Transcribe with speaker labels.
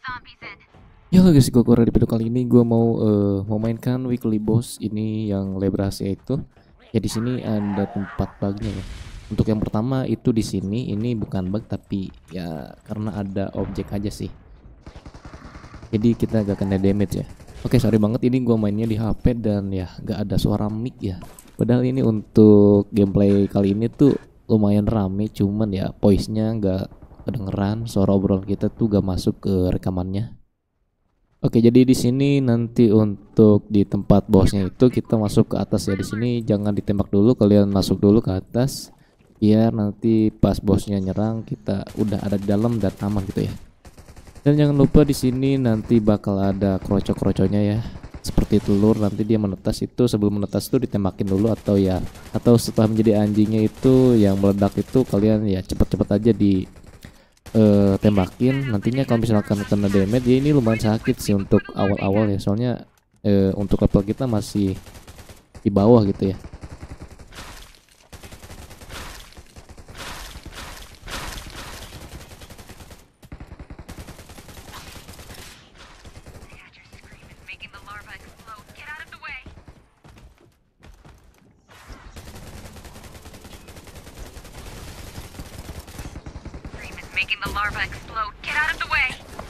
Speaker 1: Ya lo guys, gue keluar di video kali ini gue mau memainkan weekly boss ini yang Lebrase itu. Ya di sini ada tempat bugnya ya. Untuk yang pertama itu di sini ini bukan bug tapi ya karena ada objek aja sih. Jadi kita gak kena damage ya. Oke, sorry banget ini gue mainnya di HP dan ya gak ada suara mic ya. Padahal ini untuk gameplay kali ini tuh lumayan rame, cuman ya voice-nya gak kedengeran, suara obrolan kita tuh gak masuk ke rekamannya. Oke, jadi di sini nanti untuk di tempat bosnya itu kita masuk ke atas ya. Di sini jangan ditembak dulu, kalian masuk dulu ke atas biar nanti pas bosnya nyerang kita udah ada di dalam dan aman gitu ya. Dan jangan lupa di sini nanti bakal ada kroco-kroconya ya. Seperti telur nanti dia menetas, itu sebelum menetas itu ditembakin dulu atau setelah menjadi anjingnya itu yang meledak itu kalian ya cepet-cepet aja di tembakin. Nantinya kalau misalkan kena damage ya ini lumayan sakit sih untuk awal-awal ya, soalnya untuk level kita masih di bawah gitu ya.
Speaker 2: Making the larva explode. Get out of the way.